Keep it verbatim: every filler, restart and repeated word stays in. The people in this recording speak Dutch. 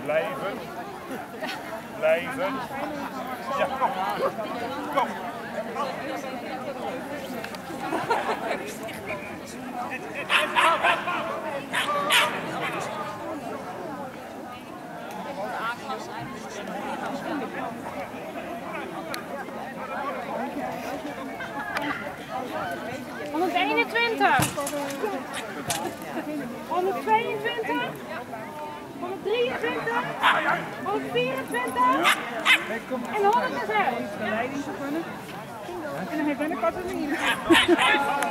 Blijven. Blijven. Ja, kom. Kom. honderdeenentwintig, honderdtweeëntwintig, honderddrieëntwintig, honderdvierentwintig en honderdzes. En dan heeft hij een kort niet.